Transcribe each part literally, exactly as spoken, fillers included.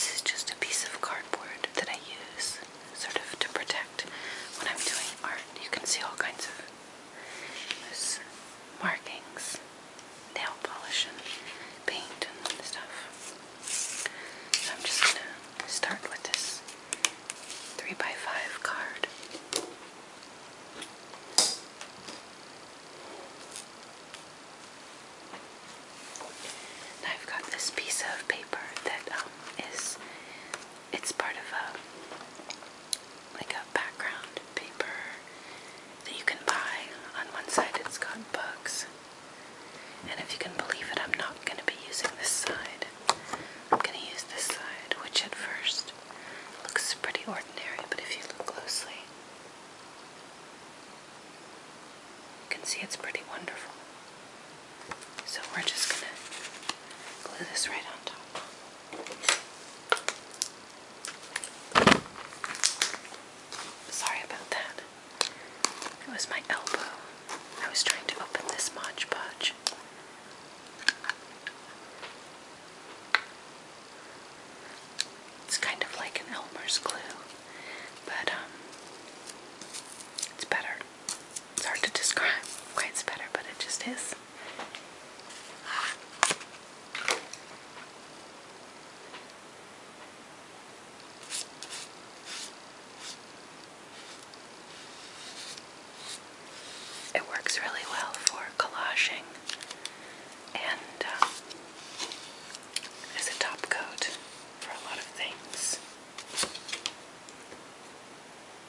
This is just a piece of cardboard that I use sort of to protect when I'm doing art. You can see all kinds of there's markings, nail polish and paint and stuff. So I'm just going to start with this three by five card. And I've got this piece of paper that um, is, it's part of a, like a background paper that you can buy. On one side it's got bugs, and if you can believe it, I'm not going to be using this side. I'm going to use this side, which at first looks pretty ordinary, but if you look closely, you can see it's pretty wonderful. So we're just going to glue this right on top. Sorry about that. It was my elbow. I was trying to open this Mod Podge. It's kind of like an Elmer's glue, but um, it's better. It's hard to describe why it's better, but it just is. It works really well for collaging and um, as a top coat for a lot of things.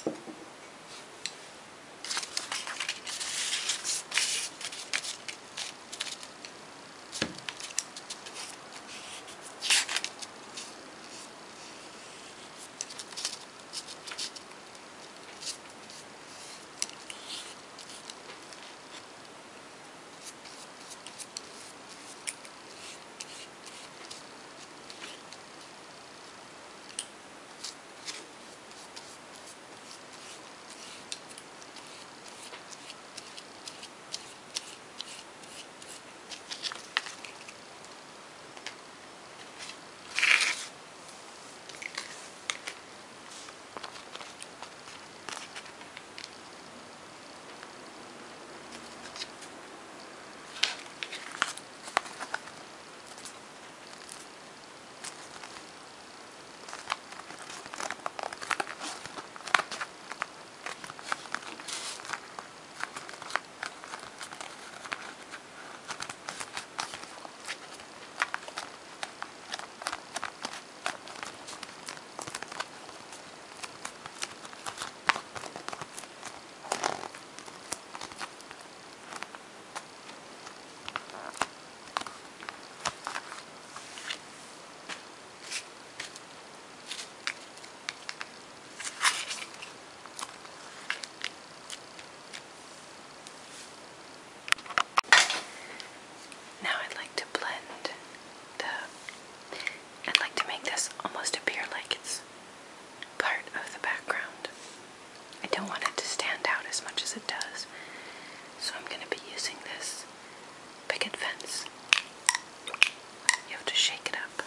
Almost appear like it's part of the background. I don't want it to stand out as much as it does, so I'm going to be using this picket fence. You have to shake it up.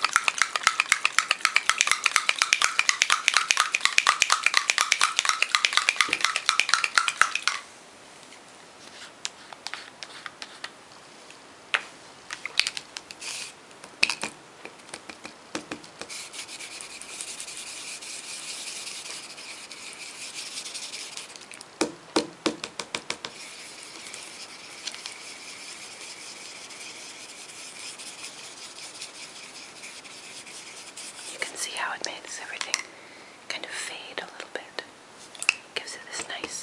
See how it makes everything kind of fade a little bit. Gives it this nice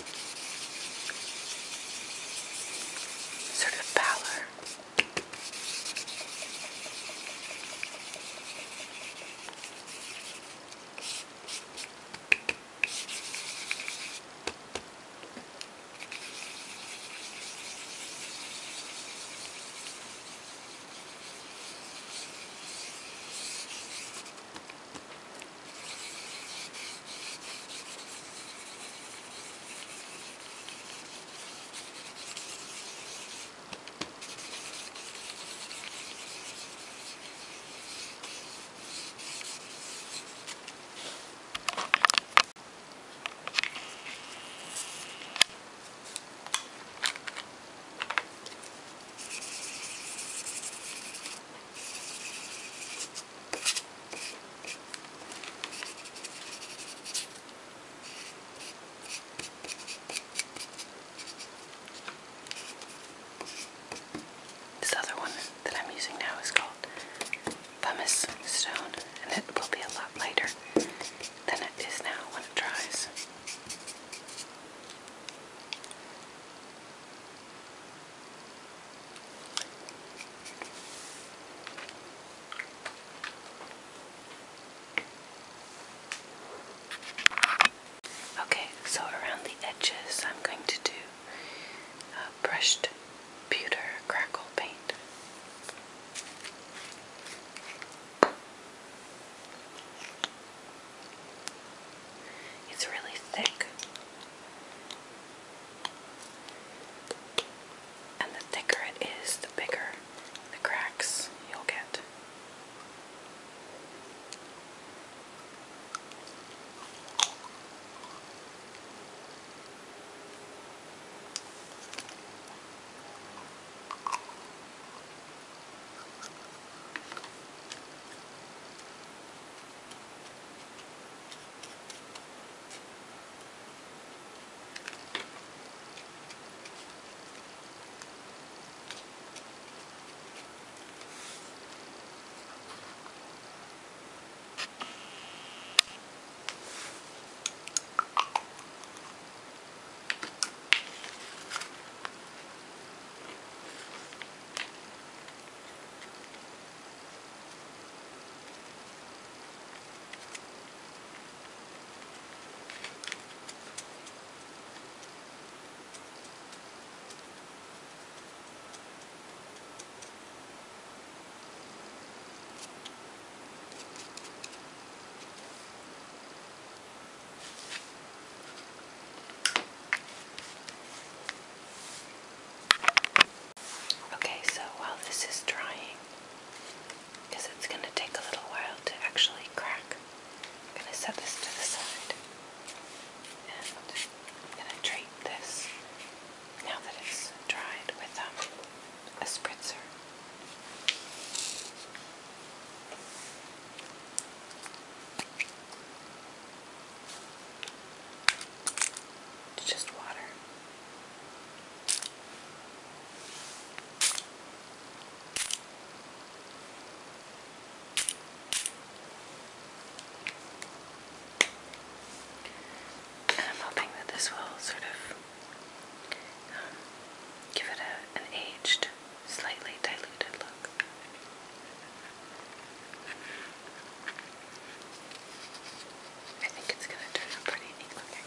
sort of pallor. This other one that I'm using now is called pumice stone, and it will be a lot lighter than it is now when it dries. Okay, so around the edges I'm going to do uh, brushed pewter crackle paint. It's really thick, and the thicker it is, the bigger the cracks you'll get. this will sort of um, give it a, an aged, slightly diluted look. I think it's going to turn out pretty neat looking.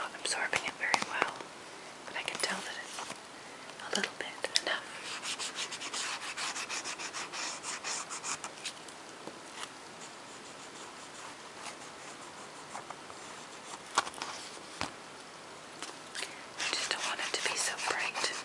not absorbing it very well, but I can tell that it's a little bit enough. I just don't want it to be so bright.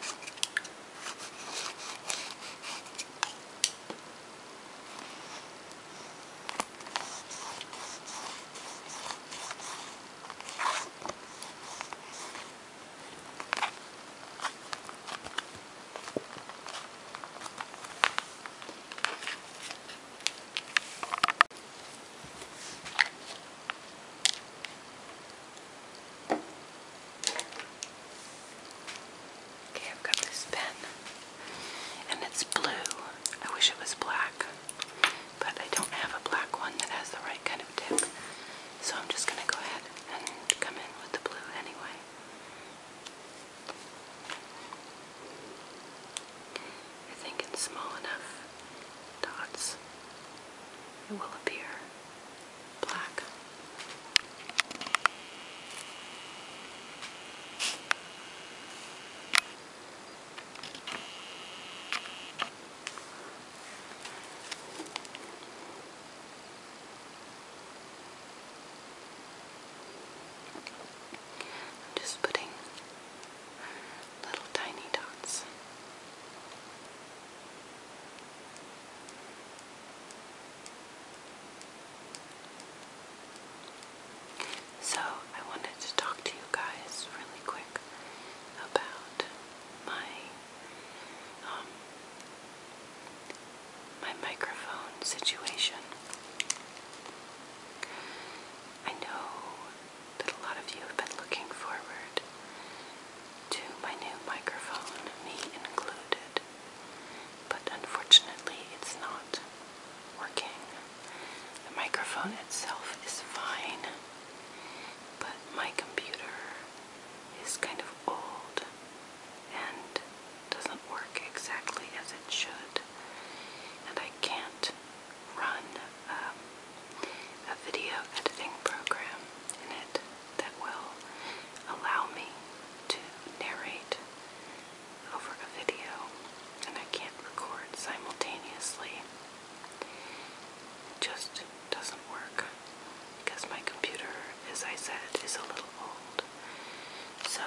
Okay, I've got this pen, and it's blue. I wish it was black, but I don't have a black one that has the right kind of tip, so I'm just going to go ahead and come in with the blue anyway. I think in small enough dots it will appear black. I'm just putting little tiny dots. So I wanted to talk to you guys really quick about my um, my microphone situation. I know that a lot of you have been looking forward to my new microphone, me included, but unfortunately it's not working. The microphone itself is fine, but my computer is kind of old and doesn't work exactly as it should, and I can't run um, a video editing program in it that will allow me to narrate over a video, and I can't record simultaneously. It just doesn't work because my computer, as I said, is a little old. So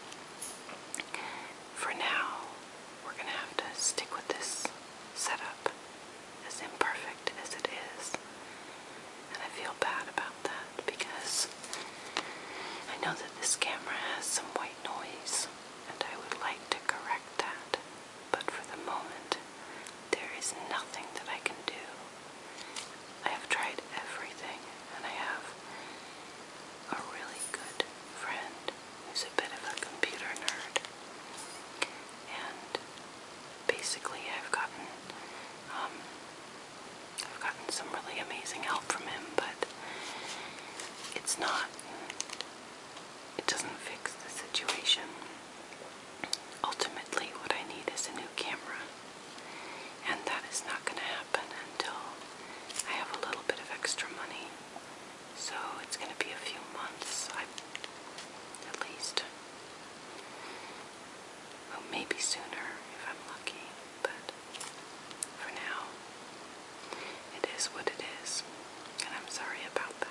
for now, we're going to have to stick with this setup, as imperfect as it is. And I feel bad about that because I know that this camera has some white noise, and I would like to correct that. But for the moment, there is nothing that I can do. I have tried everything, and I have a really good friend who's a bit of a computer nerd. And basically I've gotten um, I've gotten some really amazing help from him, but it's not, it doesn't fix the situation. Ultimately, what I need is a new camera, and that is not going to happen until I have a little bit of extra money. So it's going to be a few months, I, at least. Well, maybe sooner if I'm lucky, but for now, it is what it is, and I'm sorry about that.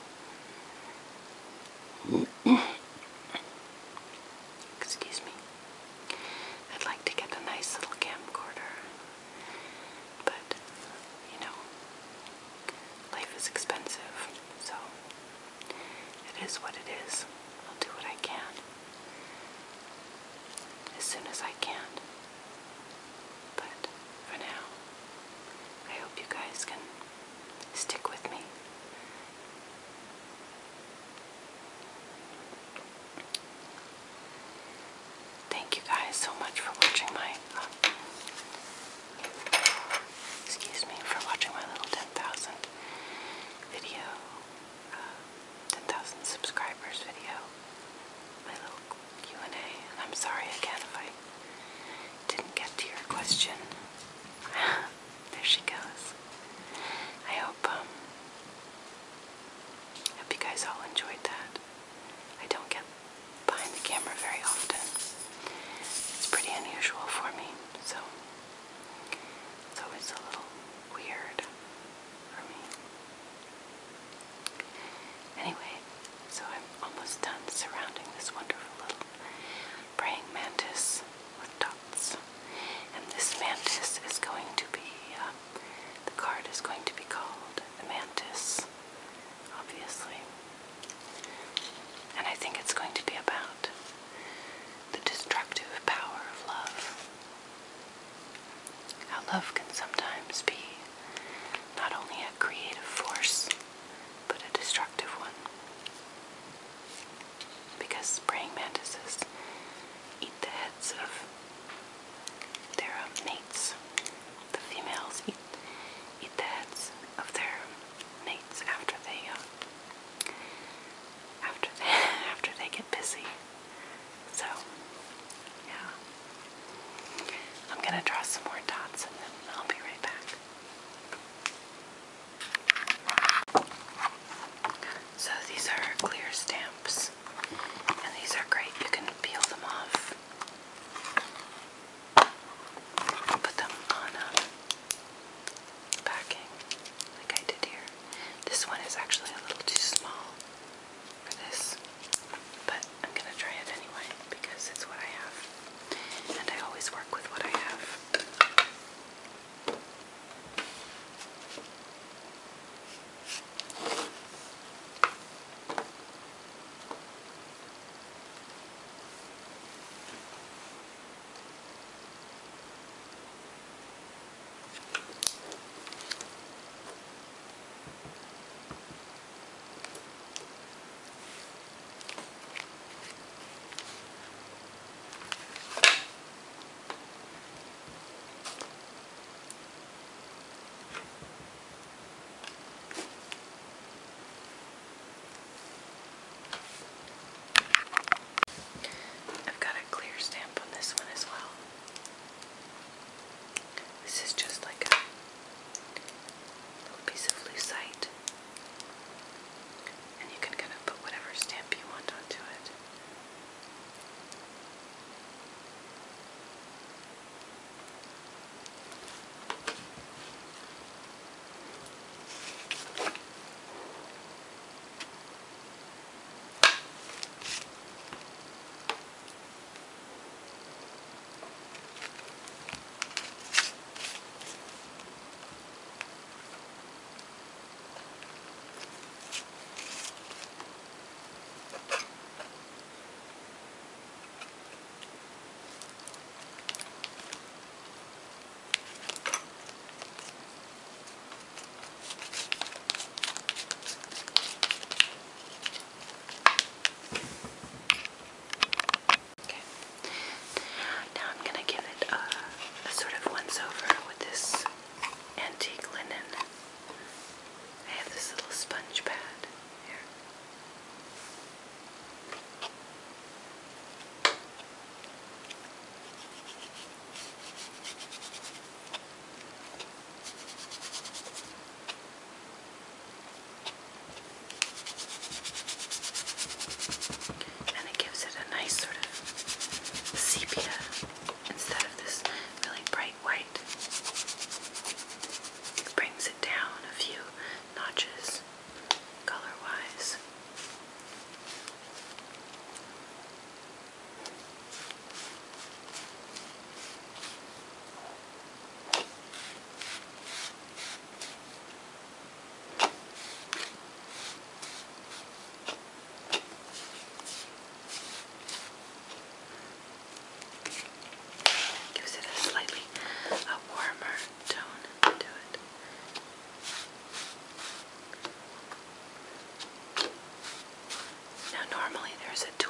Excuse me. I'd like to get a nice little camcorder, but, you know, life is expensive, so it is what it is. I'll do what I can, as soon as I can. But for now, I hope you guys can stick with me. Thank you guys so much for watching my, um, excuse me, for watching my little ten thousand video, uh, ten thousand subscribers video, my little Q and A, and I'm sorry again if I didn't get to your question. There she goes. I hope, um, hope you guys all enjoyed that. I don't get very often. It's pretty unusual for me, so it's always a little weird for me. Anyway, so I'm almost done surrounding this wonderful little praying mantis with dots. And this mantis is going to be, uh, the card is going to be called the Mantis, obviously. And I think it's going to be about the destructive power of love. How love can sometimes be not only a creative force, but a destructive one. Because praying mantises eat the heads of their uh, mates. The females eat, eat the heads of their mates after they, uh, after they, after they get busy. So, yeah. I'm gonna draw some more dots and then I'll be right back. So these are clear stamps, and these are great. You can peel them off, put them on a packing like I did here. This one is actually a little too small for this, but I'm going to try it anyway because it's what I have, and I always work with what I have. I've got a clear stamp on this one as well. This is just like a little piece of lucite, and you can kind of put whatever stamp you want onto it. There's a